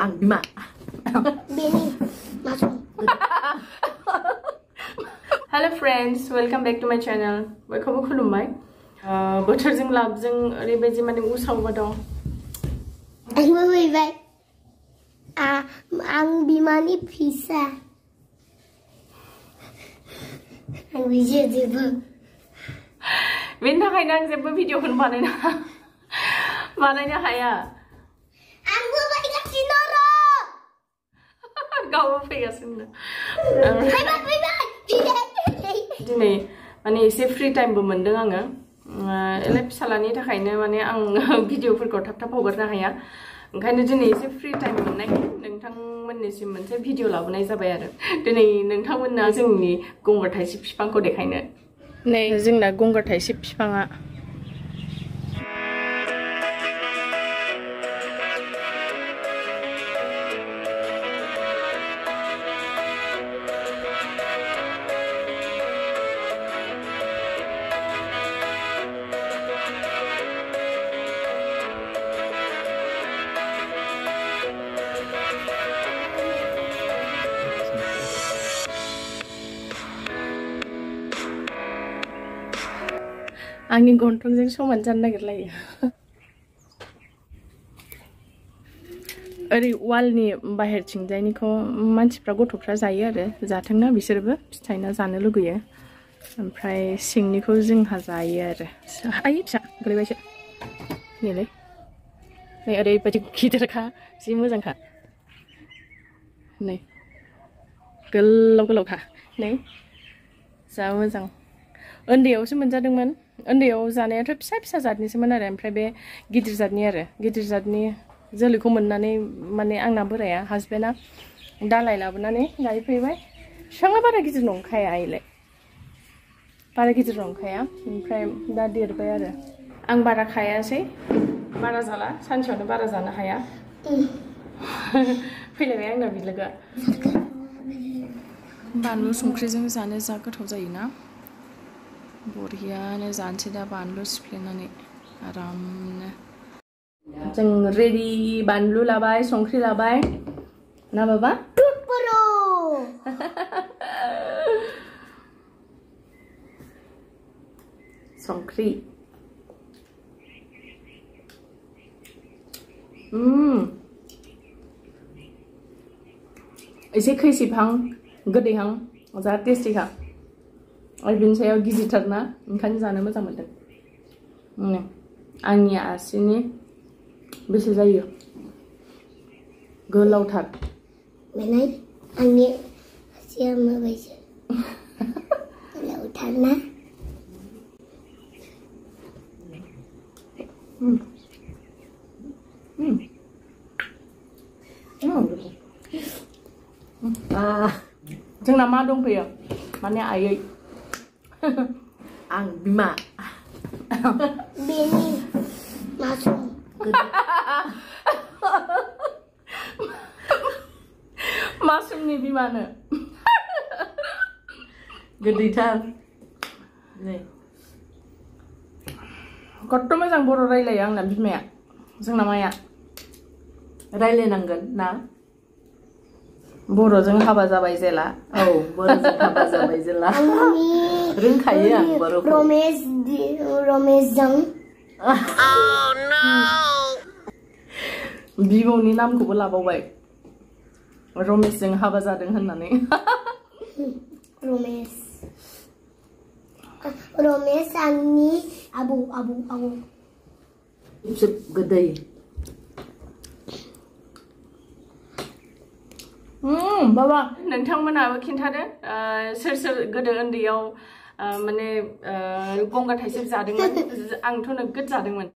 undwi. Hello friends, welcome back to my channel. Welcome to my bothorjों लाबजों ओरैबायदि माने उसावबा दं. Wait. Ang bimani pizza. Ang video diba? Beनि थाखायनो आं जेबो भिडिअखौनो बानायनो हाया. आंबो फैगासिनो र'. गावबो फैगासिनो. दिनै माने एसे फ्रि टाइमबो मोनदों आङो. एले फिसालानि थाखायनो माने आं भिडिअफोरखौ थाब हगारनो हाया. ओंखायनो दिनै एसे फ्रि टाइम मोननायखाय नोंथांमोननिसिम मोनसे भिडिअ लाबोनाय जाबाय आरो. दिनै नोंथांमोननो जोंनि गंगार थाइसिब बिफांखौ देखायनो. नै जोंना गंगार थाइसिब बिफाङा. आंनि गन्थंजों समान जानो नागिरलायो. ओरै वालनि बाहेरथिंजायनिखौ मानसिफ्रा गथ'फ्रा जायो आरो जाथोंना बिसोरबो फिथाइना जानो लुगैयो. ओमफ्राय सिंनिखौ जोंहा जायो आरो. आइ फिसा गोलैबायसो. नैलै नै ओरैबायदि गिदिरखा जि मोजांखा. नै गोलावखा. नै जा मोजां. उन्दैयावसो मोनजादोंमोन. उन्दैयाव जानायाथ' फिसा जादनिसोमोन आरो. ओमफ्राय बे गिदिर जादनि आरो गिदिर जादनि जोलैखौ मोननानै माने आंना बोराया हासबेन्डआ दालाय लाबोनानै गायफैबाय. बिफाङा बारा गिदिर नंखाया आइलाय. बारा गिदिर नंखाया. ओमफ्राय दा देरबाय आरो. आं बारा खायासै. बारा जाला. सानसेयावनो बारा जानो हाया. फैलायबाय आंना बिलोगोआ. बानलु संख्रिजों जानो जा गोथाव जायोना. बरियानो जानोसै दा बानलु सिफ्लेनानै आरामनो. जों रेडि. बानलु लाबाय, संख्रि लाबाय ना बाबा? संख्रि. एसे खैसिबहां गोदैहां जा टेस्टिखा. आरो बिनि सायाव गिदिरथारना ओंखायनो जानो मोजां मोनदों. आंनि आसिनि बेसे जायो गोलावथार. आंनि आसिया माबायदि गोलावथार ना? जोंना मा दंफैयो माने आयै. undwi. बेनि मासुम. मासुमनि बिमानो. गोदैथार. नै खथ' मोजां बर' रायलायो आंना बिमाया. जोंना माया रायलायनांगोन ना. बर'जों हाबा जाबाय जेला. औ बर'जों हाबा जाबाय जेला. रोंखायो आं बर'खौ. रमेशजों. बिबौनि नामखौबो लाबावबाय. रमेशजों हाबा जादों होननानै. रमेश आंनि आबौ. गोदै. बाबा नोंथांमोनाबो खिन्थादो सोर गोदो उन्दैयाव माने गंगार थाइसिब जादोंमोन. आंथ' नोगोद जादोंमोन.